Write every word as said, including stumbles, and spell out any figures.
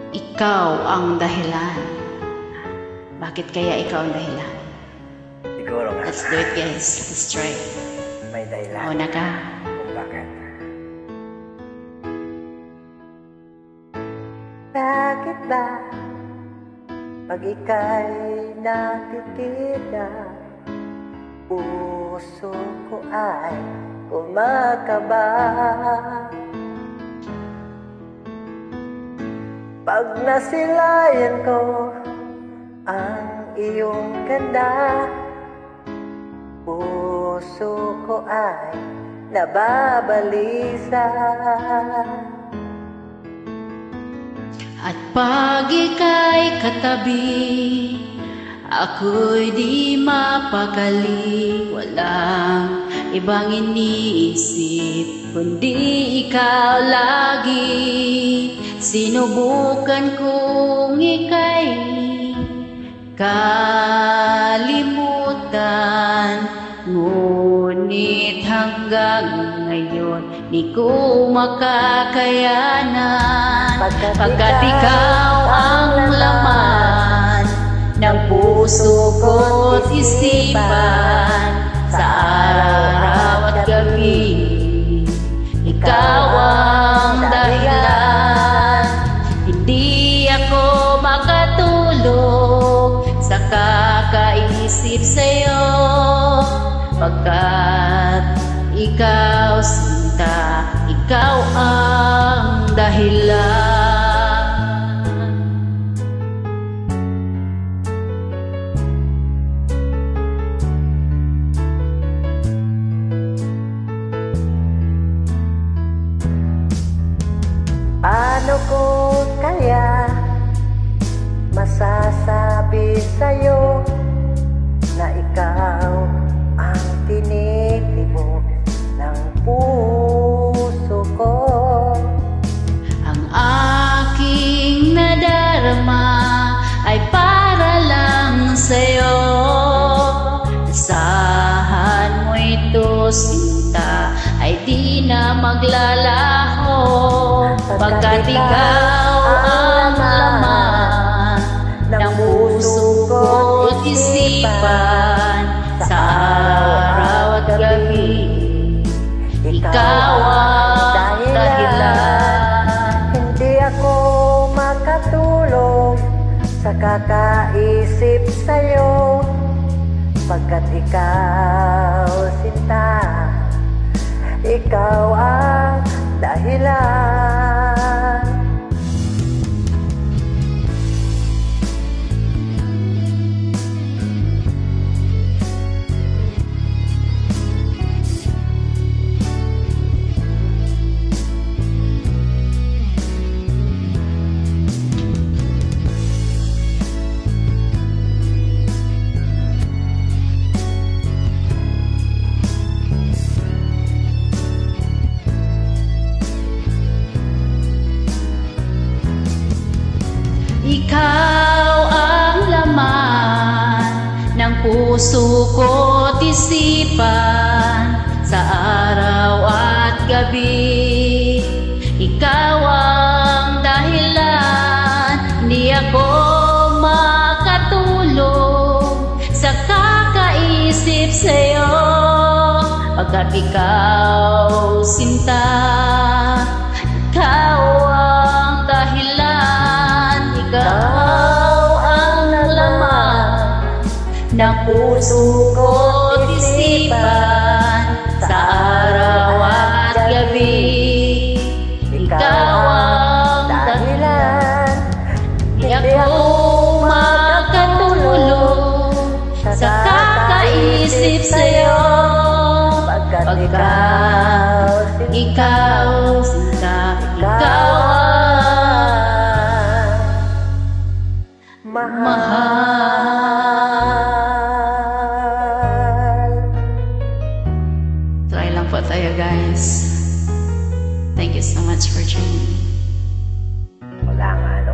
ikaw ang dahilan. Bakit kaya ikaw ang dahilan? Siguro nga. Let's do it, guys. Let's try. May dahilan. Una ka. Kung bakit. Bakit ba pag ika'y nakikita, puso ko ay kumakaba? Pag nasilayan ko ang iyong ganda, puso ko ay nababalisa. At pag ika'y katabi, ako'y di mapakali. Walang ibang iniisip kundi ikaw lagi. Sinubukan kong ika'y kalimutan, ngunit hanggang ngayon di ko makakayanan. Pagkat ikaw ang laman ng puso ko't isipan, sa araw at gabi ikaw ang dahilan. Hindi ako makatulog sa kakaisip sa'yo, pagkat ikaw sinta, ikaw ang dahilan. Paano ko kaya masasabi sa'yo na ikaw ang tinitibok ng puso ko? Ang aking nadarama ay para lang sa'yo. Asahan mo ito, sinta, ay di na maglalaho, pagkat ikaw ang laman ng puso ko't isipan, sa araw at gabi ikaw ang dahilan. Hindi ako makatulog sa kakaisip sa'yo, pagkat ikaw sinta, ikaw ang dahilan. Ikaw ang laman ng puso ko't isipan, sa araw at gabi ikaw ang dahilan. Di ako makatulog sa kakaisip sa'yo, pagkat ikaw sinta, ikaw ang dahilan. Ikaw ang laman ng puso ko't isipan, sa araw at gabi ikaw ang dahilan. Di ako makatulog sa kakaisip sa'yo, pagkat ikaw sinta, ikaw mahal. Try lang po tayo, guys. Thank you so much for joining me. Wala nga, no?